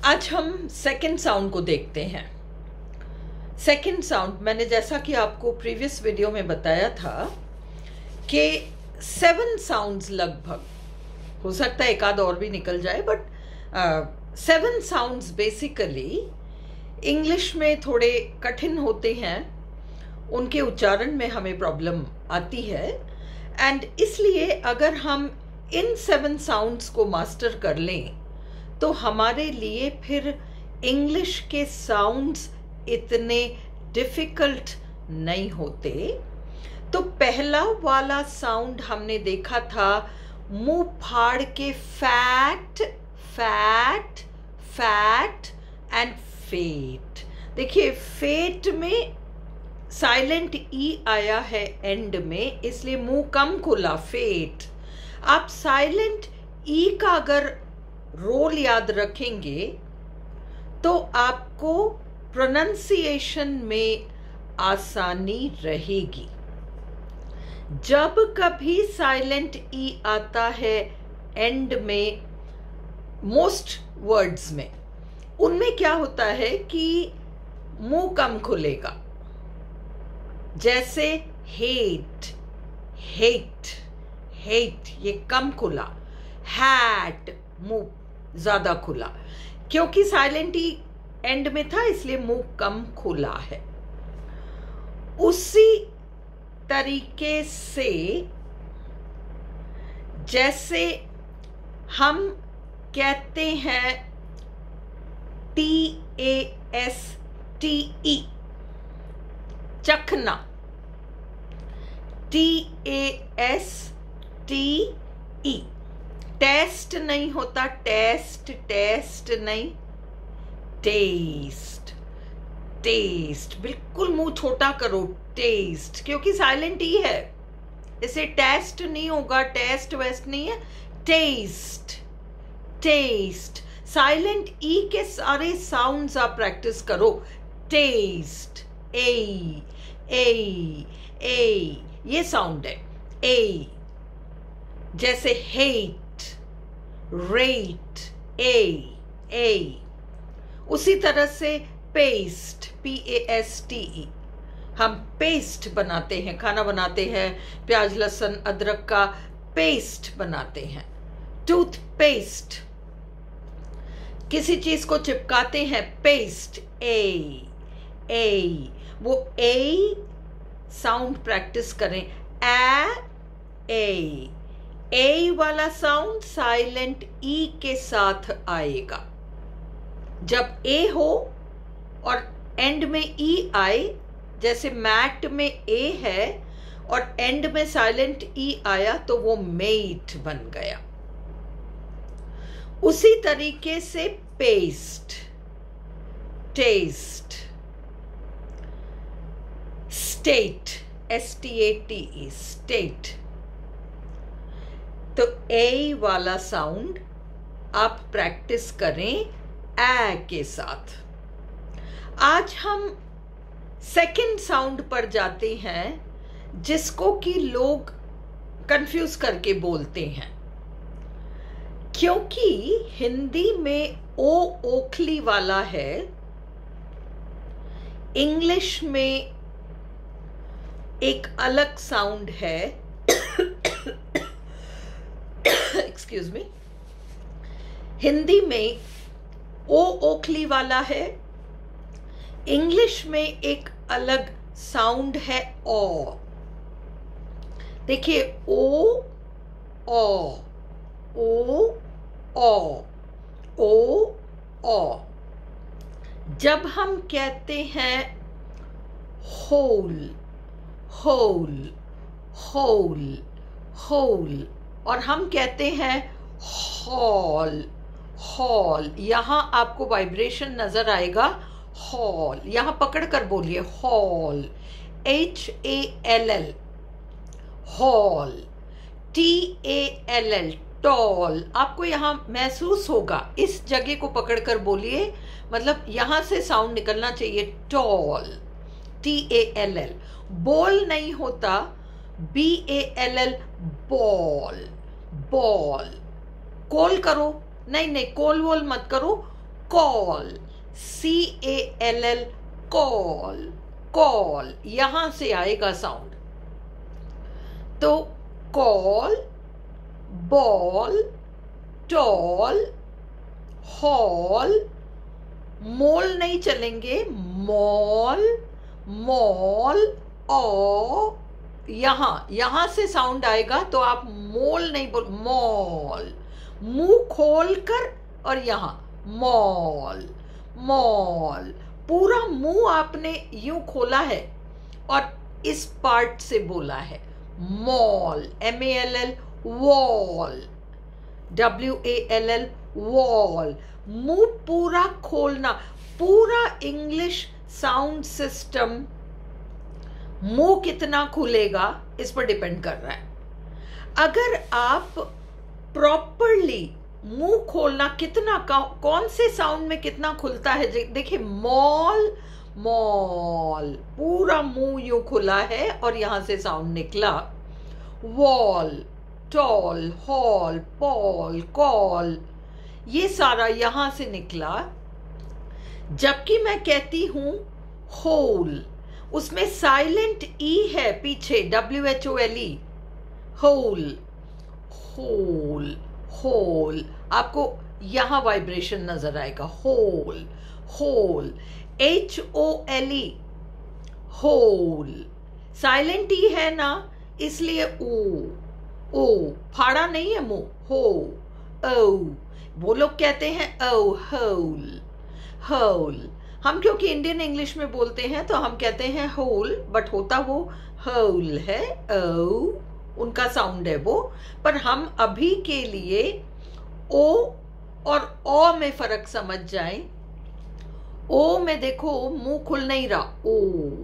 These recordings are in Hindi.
आज हम सेकंड साउंड को देखते हैं। सेकंड साउंड मैंने जैसा कि आपको प्रीवियस वीडियो में बताया था कि 7 साउंड्स लगभग, हो सकता है एक आध और भी निकल जाए, बट 7 साउंड्स बेसिकली इंग्लिश में थोड़े कठिन होते हैं, उनके उच्चारण में हमें प्रॉब्लम आती है। एंड इसलिए अगर हम इन 7 साउंड्स को मास्टर कर लें तो हमारे लिए फिर इंग्लिश के साउंड्स इतने डिफ़िकल्ट नहीं होते। तो पहला वाला साउंड हमने देखा था मुंह फाड़ के fat fat fat and fate. देखिए फेट में साइलेंट ई आया है एंड में, इसलिए मुंह कम खुला, फेट। आप साइलेंट ई का अगर रोल याद रखेंगे तो आपको प्रोनंसिएशन में आसानी रहेगी। जब कभी साइलेंट ई आता है एंड में, मोस्ट वर्ड्स में, उनमें क्या होता है कि मुंह कम खुलेगा। जैसे हेट हेट हेट, ये कम खुला। हैट, मुंह ज्यादा खुला, क्योंकि साइलेंट ई एंड में था इसलिए मुंह कम खुला है। उसी तरीके से जैसे हम कहते हैं TASTE, चखना, TASTE, टेस्ट नहीं होता, टेस्ट टेस्ट नहीं, टेस्ट टेस्ट, बिल्कुल मुंह छोटा करो, टेस्ट, क्योंकि साइलेंट ई है, इसे टेस्ट नहीं होगा, टेस्ट वेस्ट नहीं है, टेस्ट टेस्ट। साइलेंट ई के सारे साउंड्स आप प्रैक्टिस करो। टेस्ट, ए ए ए, ये साउंड है ए। जैसे हेट, रेट, ए। उसी तरह से पेस्ट, PASTE, हम पेस्ट बनाते हैं, खाना बनाते हैं, प्याज लहसुन अदरक का पेस्ट बनाते हैं। टूथपेस्ट, किसी चीज को चिपकाते हैं, पेस्ट, ए। वो ए साउंड प्रैक्टिस करें, ए वाला साउंड साइलेंट ई के साथ आएगा। जब ए हो और एंड में ई आए, जैसे मैट में ए है और एंड में साइलेंट ई आया तो वो मेट बन गया। उसी तरीके से paste, taste, state, STATE, state. तो ए वाला साउंड आप प्रैक्टिस करें ए के साथ। आज हम सेकंड साउंड पर जाते हैं, जिसको कि लोग कंफ्यूज करके बोलते हैं, क्योंकि हिंदी में ओ ओखली वाला है, इंग्लिश में एक अलग साउंड है। Excuse me. हिंदी में ओ ओखली वाला है, इंग्लिश में एक अलग साउंड है, ओ। देखिए ओ ओ। जब हम कहते हैं होल होल और हम कहते हैं हॉल, यहां आपको वाइब्रेशन नजर आएगा, हॉल। यहां पकड़ कर बोलिए hall, HALL, hall, TALL, tall. आपको यहां महसूस होगा, इस जगह को पकड़कर बोलिए, मतलब यहां से साउंड निकलना चाहिए, टॉल, TALL। बॉल नहीं होता, BALL, बॉल। कॉल करो, नहीं कोल वोल मत करो, कॉल, CALL, कॉल, कॉल, यहां से आएगा साउंड। तो call, ball, tall, hall, mole नहीं चलेंगे, मॉल, मॉल, ओ, यहां से साउंड आएगा तो आप मोल नहीं बोल, मॉल, मुंह खोल कर, और यहां मॉल, मॉल, पूरा मुंह आपने यूं खोला है और इस पार्ट से बोला है mall, MALL, wall, WALL, wall, मुंह पूरा खोलना। पूरा इंग्लिश साउंड सिस्टम मुंह कितना खुलेगा इस पर डिपेंड कर रहा है। अगर आप प्रॉपरली मुंह खोलना कितना, कौन से साउंड में कितना खुलता है, देखिए मॉल, मॉल, पूरा मुंह यूं खुला है और यहां से साउंड निकला। Wall, tall, hall, Paul, call, ये सारा यहां से निकला। जबकि मैं कहती हूं होल, उसमें साइलेंट ई है पीछे, WHOLE, होल, होल, होल, आपको यहां वाइब्रेशन नजर आएगा, hole, hole, HOLE, hole, silent E है ना, इसलिए ओ फाड़ा नहीं है मुंह, हो, ओ, वो लोग कहते हैं ओ, होल, होल। हम क्योंकि इंडियन इंग्लिश में बोलते हैं तो हम कहते हैं होल, बट होता वो होल है, ओ, उनका साउंड है वो। पर हम अभी के लिए ओ और ओ में फर्क समझ जाएं। ओ में देखो मुंह खुल नहीं रहा, O,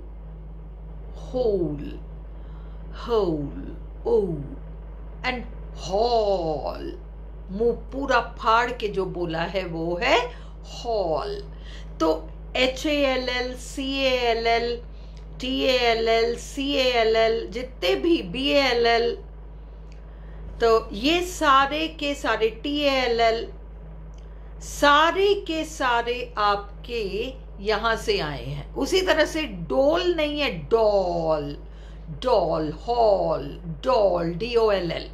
hole, hole, O, and hall, मुंह पूरा फाड़ के जो बोला है वो है हॉल। तो HALL, CALL, TALL, CALL, जितने भी BALL, तो ये सारे के सारे TALL, सारे के सारे आपके यहां से आए हैं। उसी तरह से डोल नहीं है, doll, doll, hall, doll, DOLL,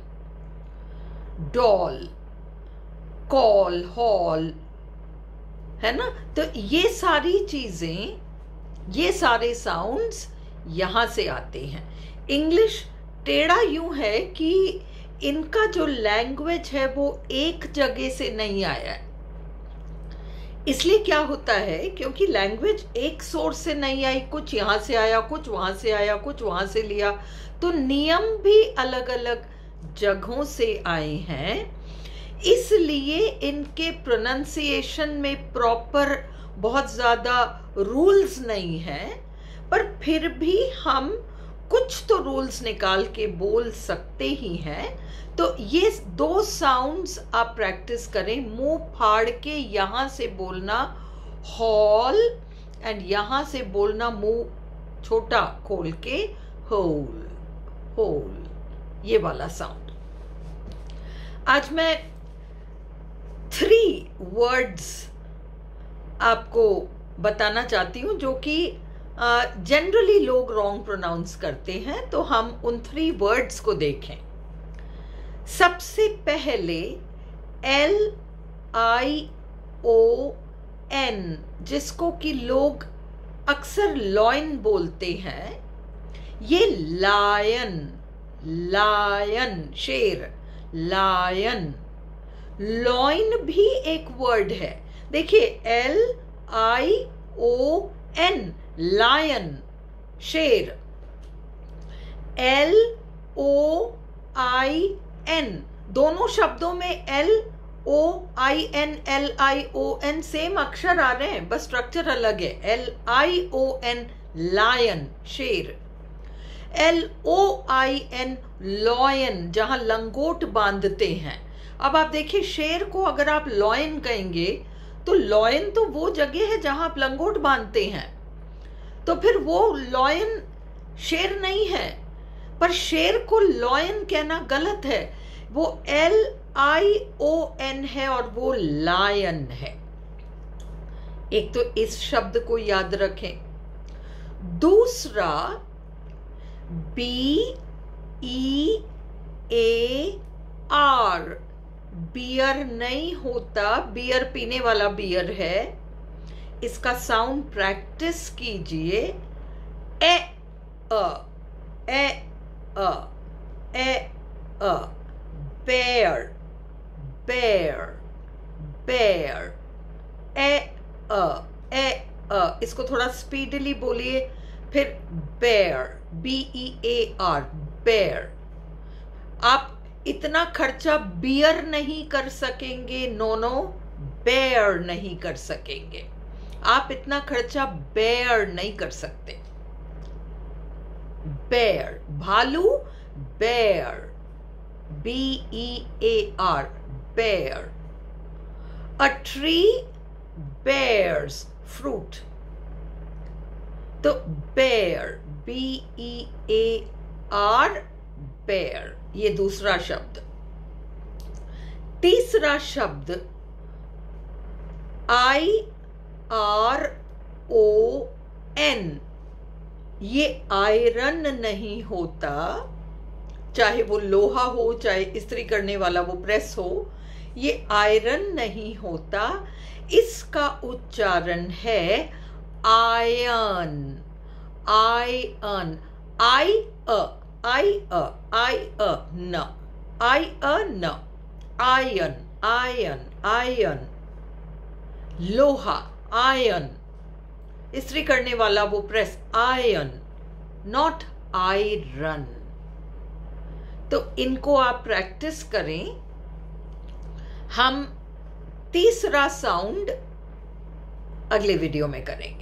doll, call, hall, है ना। तो ये सारी चीजें, ये सारे साउंड्स यहां से आते हैं। इंग्लिश टेढ़ा यूं है कि इनका जो लैंग्वेज है वो एक जगह से नहीं आया है। इसलिए क्या होता है, क्योंकि लैंग्वेज एक सोर्स से नहीं आई, कुछ यहां से आया, कुछ वहां से आया, कुछ वहां से लिया, तो नियम भी अलग अलग जगहों से आए हैं। इसलिए इनके प्रोनाउंसिएशन में प्रॉपर बहुत ज्यादा रूल्स नहीं है, पर फिर भी हम कुछ तो रूल्स निकाल के बोल सकते ही हैं। तो ये दो साउंड्स आप प्रैक्टिस करें, मुंह फाड़ के यहां से बोलना हॉल, एंड यहां से बोलना मुंह छोटा खोल के होल, होल, ये वाला साउंड। आज मैं 3 वर्ड्स आपको बताना चाहती हूँ जो कि जनरली लोग रॉन्ग प्रोनाउंस करते हैं, तो हम उन 3 वर्ड्स को देखें। सबसे पहले LION, जिसको कि लोग अक्सर लॉयन बोलते हैं, ये लायन, लायन, शेर, लायन। लॉइन भी एक वर्ड है, देखिए LION, लायन, शेर। LOIN, दोनों शब्दों में LOIN, LION सेम अक्षर आ रहे हैं, बस स्ट्रक्चर अलग है। LION, लायन, शेर। LOIN, लॉयन, जहां लंगोट बांधते हैं। अब आप देखिए, शेर को अगर आप लॉयन कहेंगे तो लॉयन तो वो जगह है जहां आप लंगोट बांधते हैं, तो फिर वो लॉयन शेर नहीं है। पर शेर को लॉयन कहना गलत है, वो LION है और वो लायन है। एक तो इस शब्द को याद रखें, दूसरा BEAR, बियर नहीं होता, बियर पीने वाला बियर है, इसका साउंड प्रैक्टिस कीजिए। ए अ ए अ ए अ, बेयर बेयर बेयर, ए इसको थोड़ा स्पीडली बोलिए, फिर बेयर, BEAR, बेयर। आप इतना खर्चा बियर नहीं कर सकेंगे, नो, बेयर नहीं कर सकेंगे। आप इतना खर्चा बेयर नहीं कर सकते। बेयर, भालू, bear, BEAR, bear. A tree bears fruit. तो bear, BEAR, bear, ये दूसरा शब्द। तीसरा शब्द IRON, ये आयरन नहीं होता, चाहे वो लोहा हो, चाहे इस्त्री करने वाला वो प्रेस हो, ये आयरन नहीं होता, इसका उच्चारण है आयन, आयन, न, आयन, आयन, आयन, लोहा, आयन, इस्त्री करने वाला वो प्रेस, आयन, नॉट आयरन। तो इनको आप प्रैक्टिस करें। हम तीसरा साउंड अगले वीडियो में करेंगे।